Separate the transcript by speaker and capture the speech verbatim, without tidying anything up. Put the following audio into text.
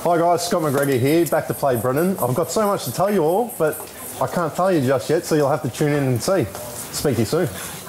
Speaker 1: Hi guys, Scott McGregor here, back to play Brennan. I've got so much to tell you all, but I can't tell you just yet, so you'll have to tune in and see. Speak to you soon.